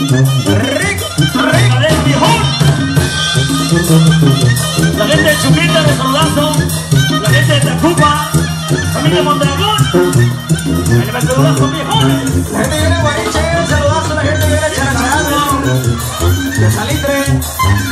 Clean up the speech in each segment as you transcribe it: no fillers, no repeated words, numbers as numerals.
Rico, rico del Viejón. La gente de Chuquita de Saludazo, la gente de Tacuba, familia Mondragón, el Saludazo Viejones. La gente viene de Guariche, Saludazo, la gente viene de Characharazo, de Salitre.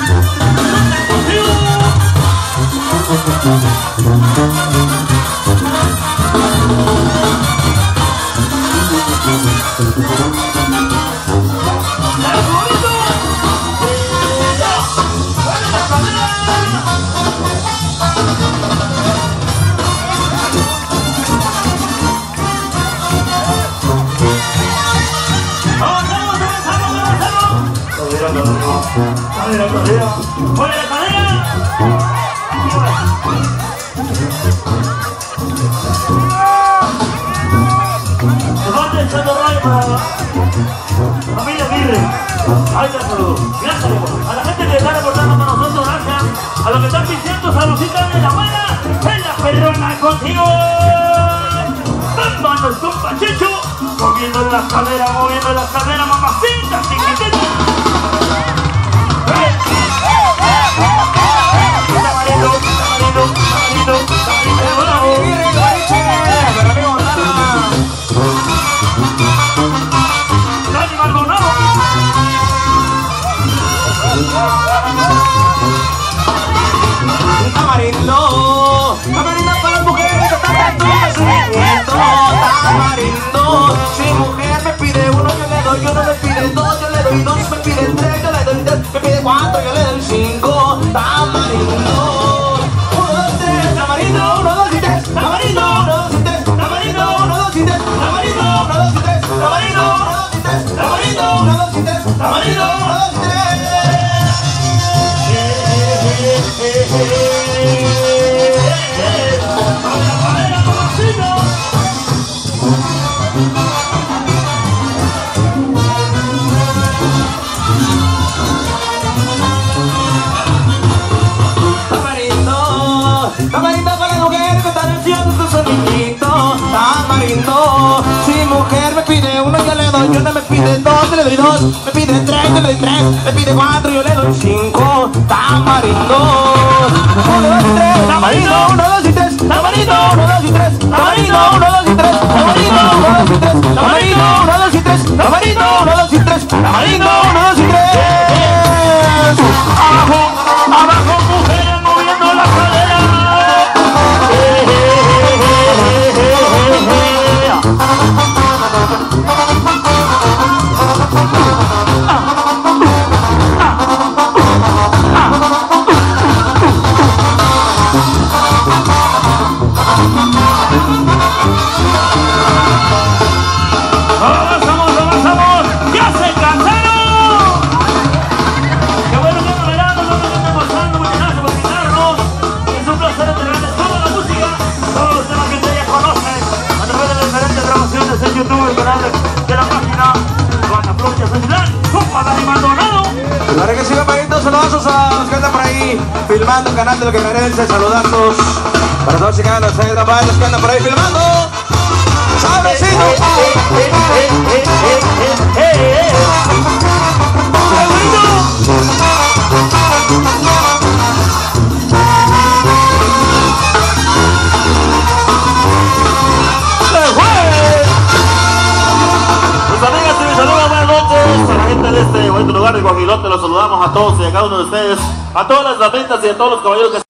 Familia Aguirre, ahí te saludo. Gracias a la gente que está reportando con nosotros, gracias a los que están diciendo saludcita de la buena, en la perrona contigo. Vámonos con Pachecho, moviendo las caderas, mamacita, chiquitita. Tamarindo, tamarindo para las mujeres que están dando un sufrimiento. Tamarindo, si mujer me pide uno, yo le doy, yo no me pide dos, yo le doy dos, me pide tres, yo le doy tres, me pide cuatro, yo le doy cinco. Tamarindo, uno, dos, tres, tamarindo, uno, dos y tres, tamarindo, uno, dos y tres, tamarindo, uno, dos y tres, tamarindo, uno, dos y tres, tamarindo, uno, dos y tres, tamarindo, uno, dos y tres, tamarindo, uno, dos y tres. Tamarindo para las mujeres que están haciendo su niñito. Tamarindo, si mujer me pide uno yo le doy, yo no me pide dos, yo le doy dos, me pide tres, yo le doy tres, me pide cuatro, yo le doy cinco. Tamarindo, uno, dos y tres, tamarindo, uno, dos y tres, tamarindo, uno, dos y tres, tamarindo, uno, dos y tres, tamarindo, uno, dos y tres, tamarindo, uno, dos y tres, tamarindo, uno, dos y tres, tamarindo, uno, dos y tres. Abajo, abajo, mujeres moviendo la cadera. Para que sigan pariendo saludazos a los que andan por ahí filmando el canal de Lo que Merece, saludazos para todos los que andan por ahí filmando. ¡Sabrecito! De este bonito lugar de Guajilote, los saludamos a todos y a cada uno de ustedes, a todas las damas y a todos los caballeros que